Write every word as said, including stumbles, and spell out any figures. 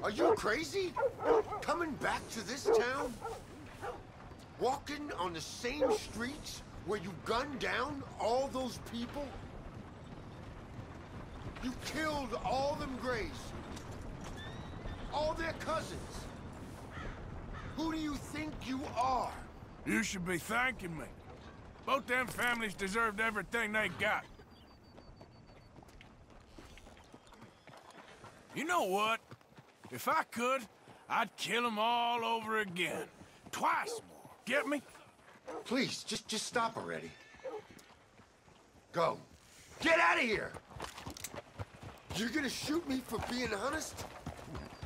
Are you crazy? Coming back to this town? Walking on the same streets where you gunned down all those people? You killed all them Grays. All their cousins. Who do you think you are? You should be thanking me. Both them families deserved everything they got. You know what? If I could, I'd kill them all over again. Twice more. Get me? Please, just, just stop already. Go. Get out of here! You're gonna shoot me for being honest?